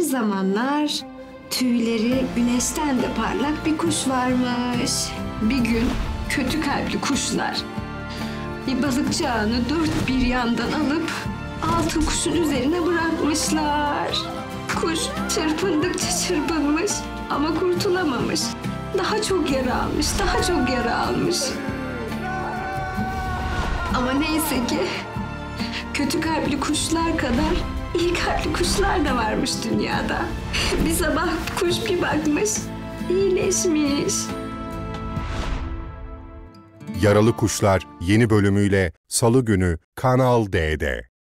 zamanlar tüyleri güneşten de parlak bir kuş varmış. Bir gün kötü kalpli kuşlar bir balıkçı ağını dört bir yandan alıp altın kuşun üzerine bırakmışlar. Kuş çırpındıkça çırpınmış ama kurtulamamış. Daha çok yara almış, daha çok yara almış. Ama neyse ki kötü kalpli kuşlar kadar iyi kalpli kuşlar da varmış dünyada. Bir sabah kuş bir bakmış, iyileşmiş. Yaralı Kuşlar yeni bölümüyle Salı günü Kanal D'de.